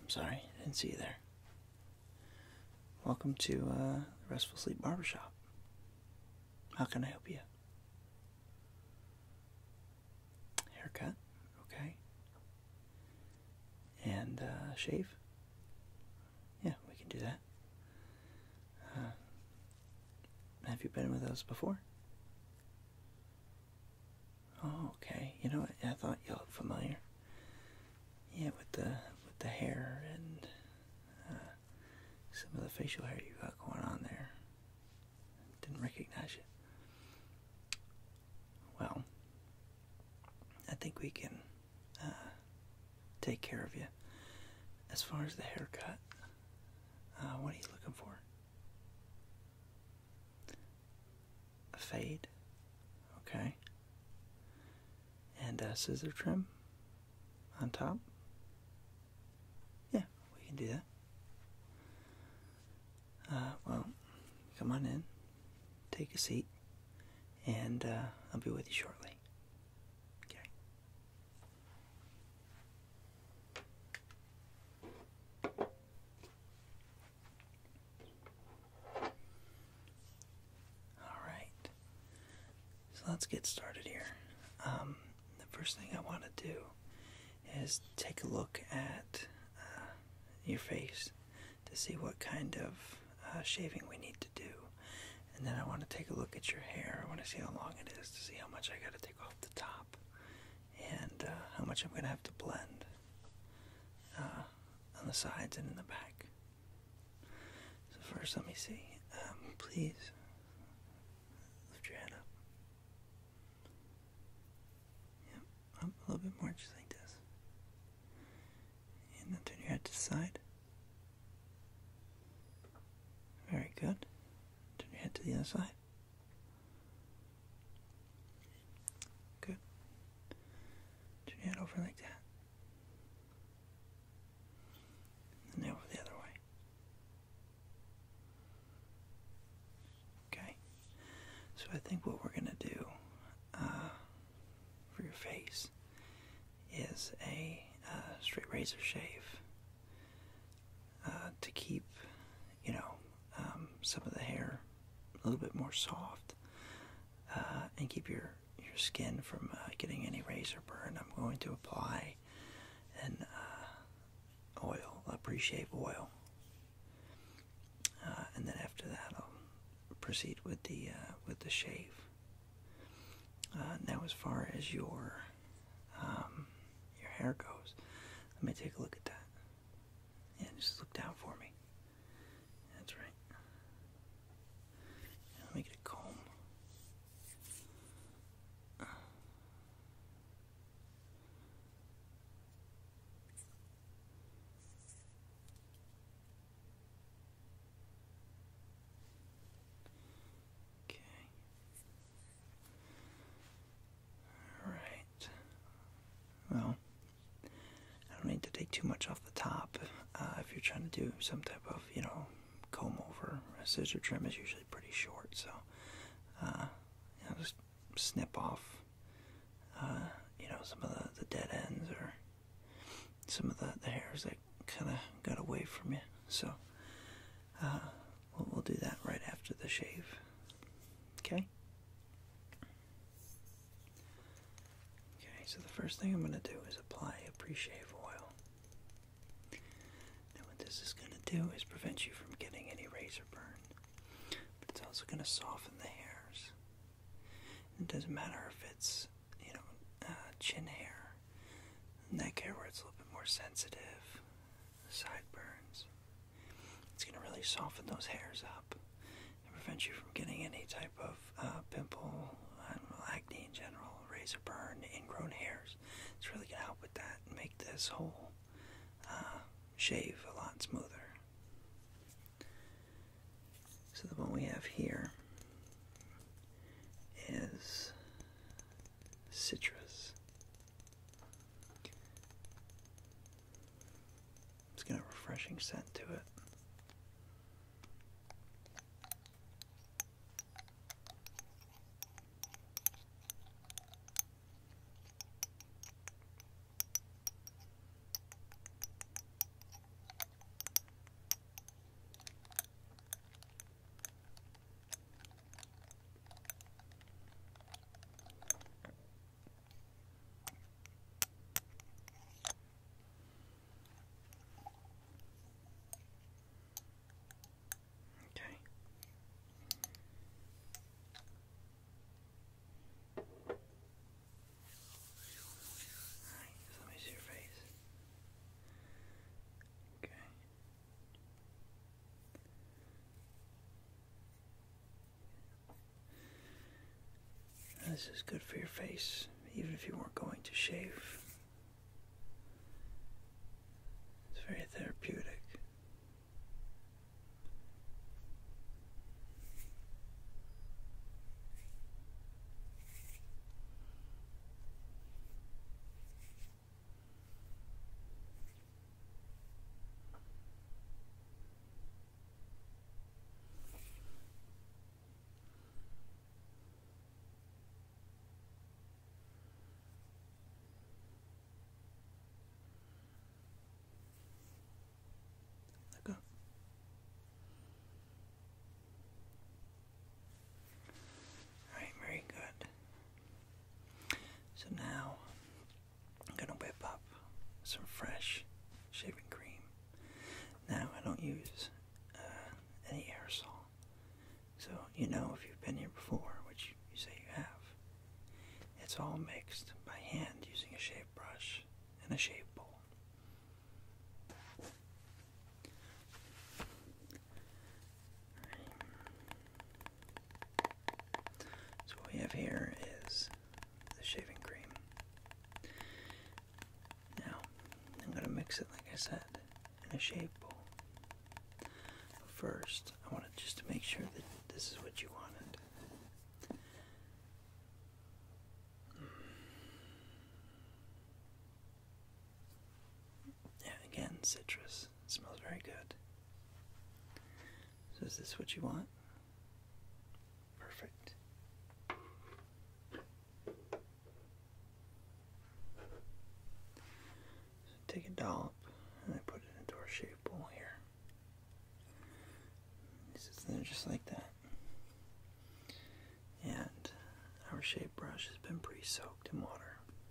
I'm sorry, I didn't see you there. Welcome to Restful Sleep Barbershop. How can I help you? Haircut, okay. And shave? Yeah, we can do that. Have you been with us before? Oh, okay. You know what? I thought you looked familiar. Yeah, with the hair and some of the facial hair you got going on there. Didn't recognize you. Well, I think we can take care of you. As far as the haircut, what are you looking for? A fade? Okay. And a scissor trim on top? Yeah, we can do that. Well, come on in, take a seat, and I'll be with you shortly. Okay. All right. So let's get started here. The first thing I want to do is take a look at your face to see what kind of shaving we need to do. And then I want to take a look at your hair. I want to see how long it is to see how much I got to take off the top and how much I'm going to have to blend on the sides and in the back. So first, let me see. Please lift your head up. Yep, up a little bit more, just like this. And then turn your head to the side. Very good. Turn your head to the other side. Good. Turn your head over like that. And then over the other way. Okay. So I think what we're going to do for your face is a straight razor shave to keep, some of the hair a little bit more soft and keep your skin from getting any razor burn. I'm going to apply an oil, a pre-shave oil, and then after that I'll proceed with the shave. Now, as far as your hair goes, let me take a look at that. Yeah, just look down for me. That's right. Let me get a comb. Okay. All right. Well, I don't need to take too much off the top. If you're trying to do some type of, comb over, a scissor trim is usually pretty short, so just snip off, some of the dead ends or some of the hairs that kind of got away from you. So we'll do that right after the shave. Okay? Okay, so the first thing I'm going to do is apply a pre-shave oil. Now what this is going to do is prevent you from getting any razor burn, but it's also going to soften the hairs. It doesn't matter if it's, chin hair, neck hair where it's a little bit more sensitive, sideburns. It's going to really soften those hairs up and prevent you from getting any type of pimple, acne in general, razor burn, ingrown hairs. It's really going to help with that and make this whole shave a lot smoother. So the one we have here is citrus. It's got a refreshing scent to it. this is good for your face, even if you weren't going to shave. It's very therapeutic. Alright, very good. So now I'm going to whip up some fresh shaving cream. Now I don't use any aerosol. So you know if you've been here before, which you say you have, it's all mixed by hand using a shave brush and a shave bowl. So what we have here is the shaving cream. Now, I'm going to mix it, like I said, in a shave bowl. First, I want to just to make sure that this is what you wanted. Yeah, again, citrus. It smells very good. So is this what you want? Perfect. So take a dollop and I put it into our shave bowl here. They're just like that. And our shave brush has been pre-soaked in water.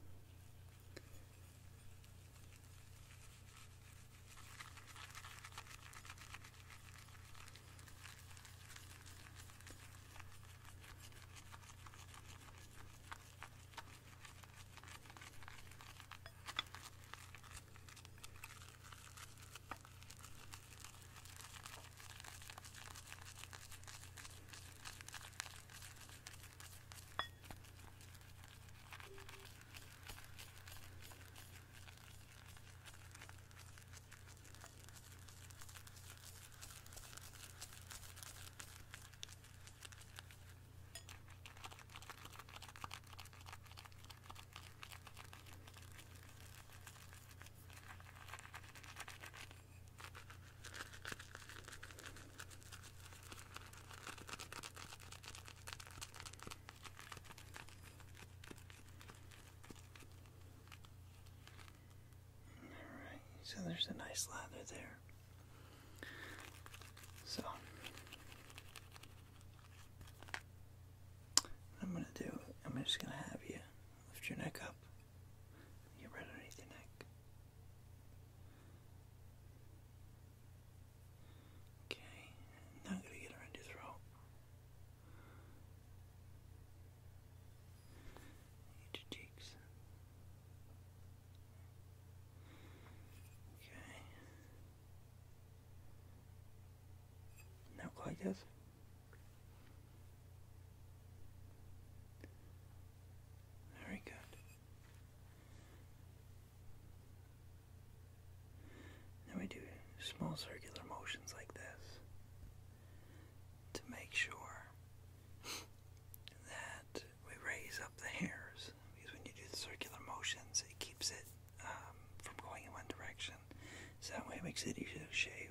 So there's a nice lather there. So what I'm going to do, I'm just going to have you lift your neck up, get right underneath your neck. Okay, now I'm going to get around your throat. Get your cheeks. Okay. Now go like this. Very good. Now we do small circular motions like this to make sure that we raise up the hairs, because when you do the circular motions it keeps it from going in one direction, so that way it makes it easier to shave.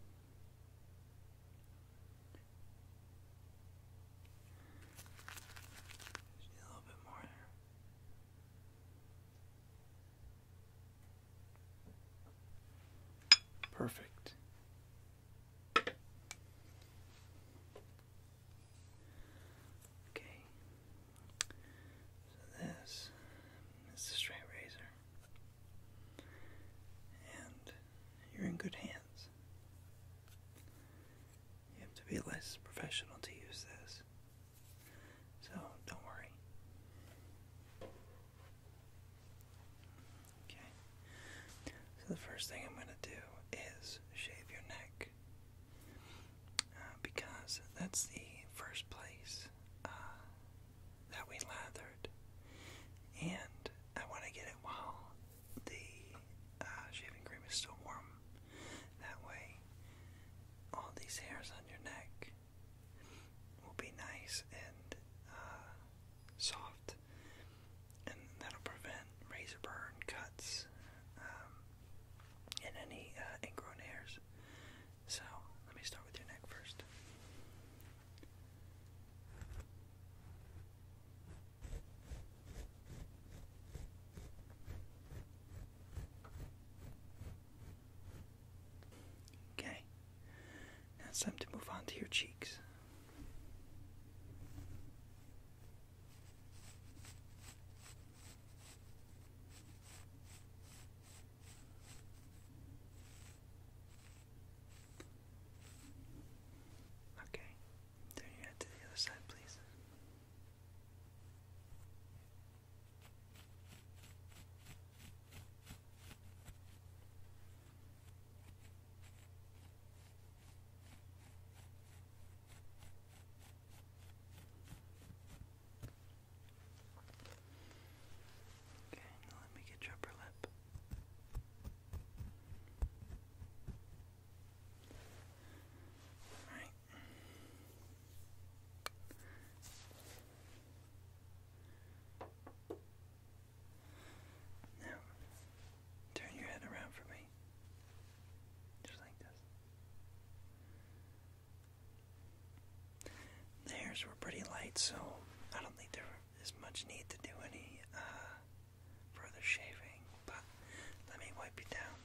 Just need a little bit more there. Perfect. Okay. So this is the straight razor. And you're in good hands. You have to be less professional to use this. So don't worry. Okay. So the first thing I'm going to do is shave your neck, because that's the first place that we lather these hairs on your neck will be nice and soft, and that'll prevent razor burn, cuts, and any ingrown hairs. So let me start with your neck first. Okay, now it's time to move on to your cheeks. Okay, turn your head to the other side, please. Okay, now let me get your upper lip. Alright. Now, turn your head around for me. Just like this. The hairs were pretty light, so I don't think there is much need to do any further shaving, but let me wipe you down.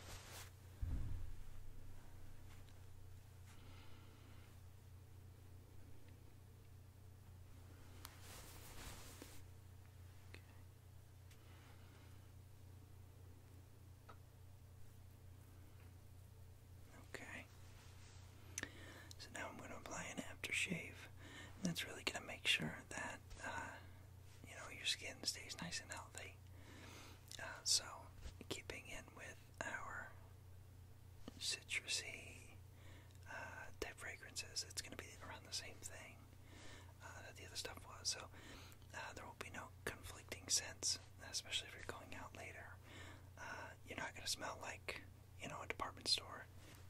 Okay. So now I'm going to apply an aftershave. And that's really going to make sure that your skin stays nice and healthy. So keeping in with our citrusy type fragrances, it's going to be around the same thing that the other stuff was. So there will be no conflicting scents, especially if you're going out later. You're not going to smell like, a department store.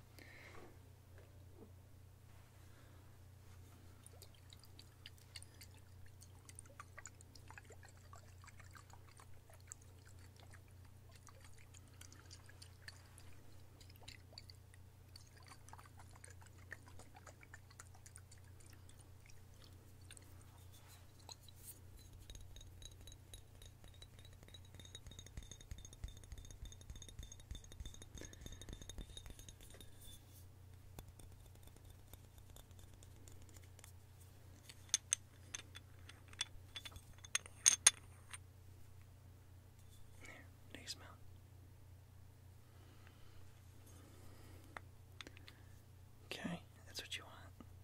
Smell. Okay, that's what you want.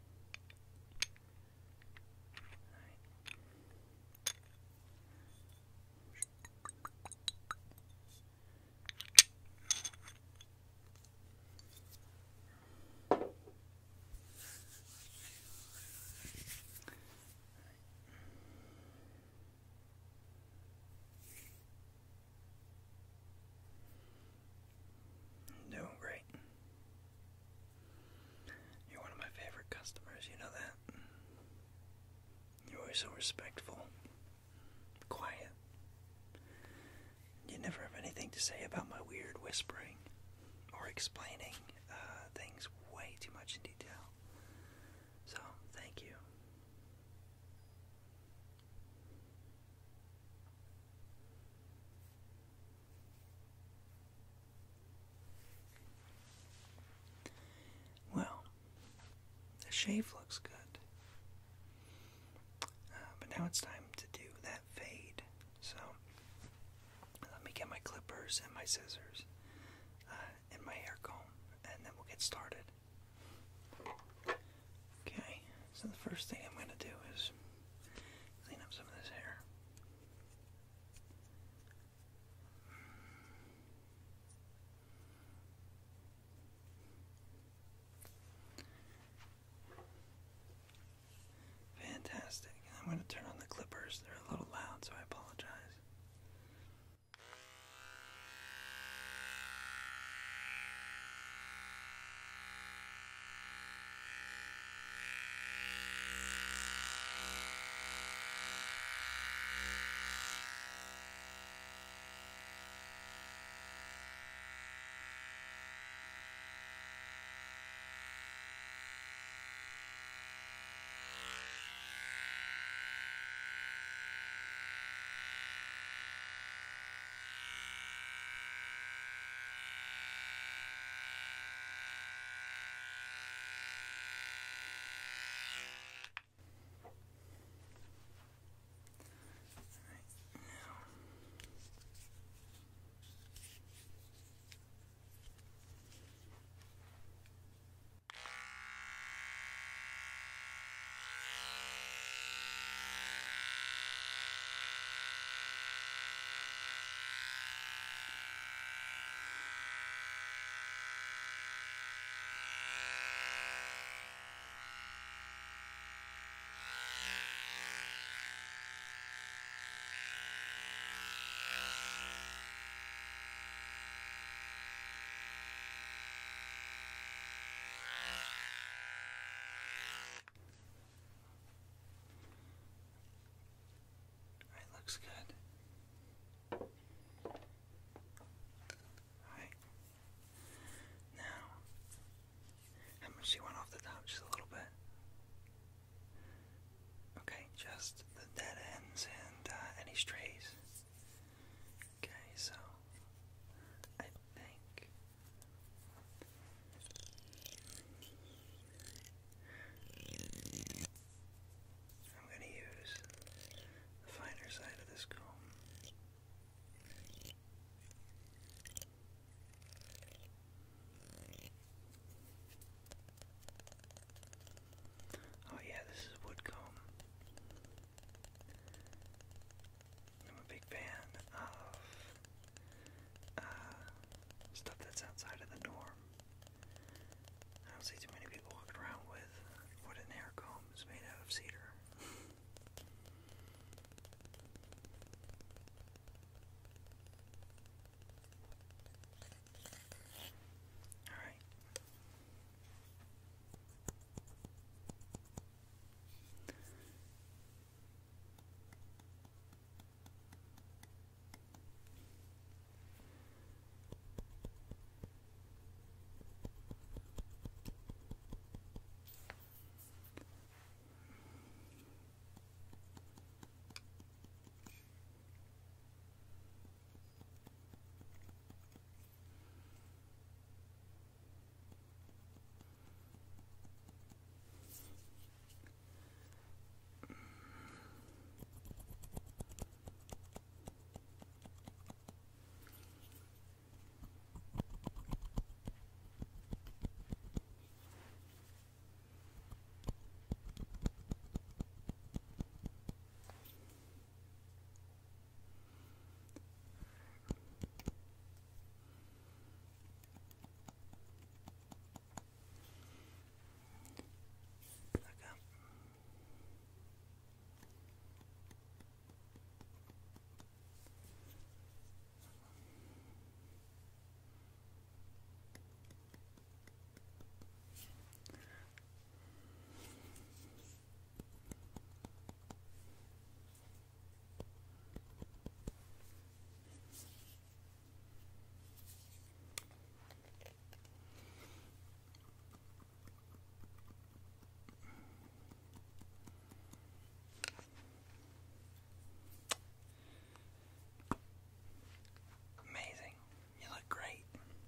Doing great. You're one of my favorite customers, you know that. You're always so respectful, quiet. You never have anything to say about my weird whispering or explaining things way too much in detail. So, thank you. Well, the shave looks good. But now it's time to do that fade. So, let me get my clippers and my scissors and my hair comb, and then we'll get started. Okay, so the first thing I'm going to do is clean up some of this hair. Fantastic. I'm going to turn on the clippers. They're a little loud, so I apologize. looks good. Alright. Now, how much do you want off the top? Just a little bit. Okay, just the dead ends and any strays. Okay, so I think I'm going to use the finer side of this comb. Oh yeah, this is wood comb. I'm a big fan of stuff that's outside of the norm. I don't see too many people walking around with wooden hair combs made out of cedar. Alright. Amazing. You look great.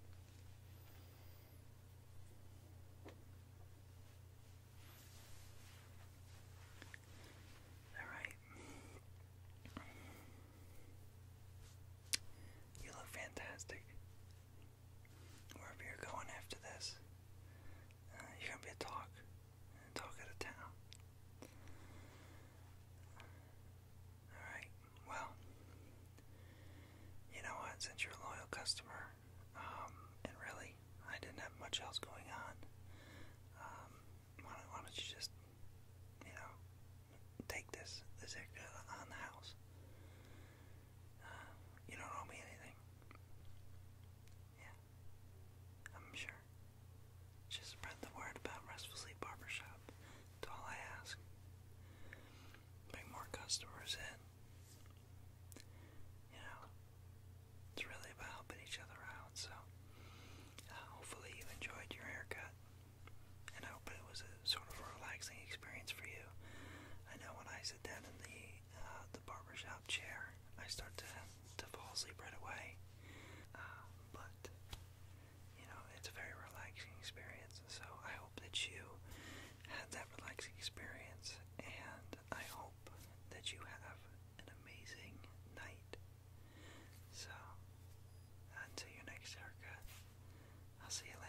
Alright. You look fantastic. Wherever you're going after this, you're going to be a talk of the town. Alright, well, you know what, since you're a loyal customer, and really, I didn't have much else going on, why don't you just, take this haircut on the house. You don't owe me anything. Yeah, I'm sure. Just spread the word about Restful Sleep Barbershop. That's all I ask. Bring more customers in. It's really about helping each other out, so hopefully you enjoyed your haircut, and I hope it was a sort of a relaxing experience for you. I know when I sit down in the barbershop chair, I start to fall asleep right away, but it's a very relaxing experience, so I hope that you had that relaxing experience, and I hope that you have an amazing night. So, until your next haircut, I'll see you later.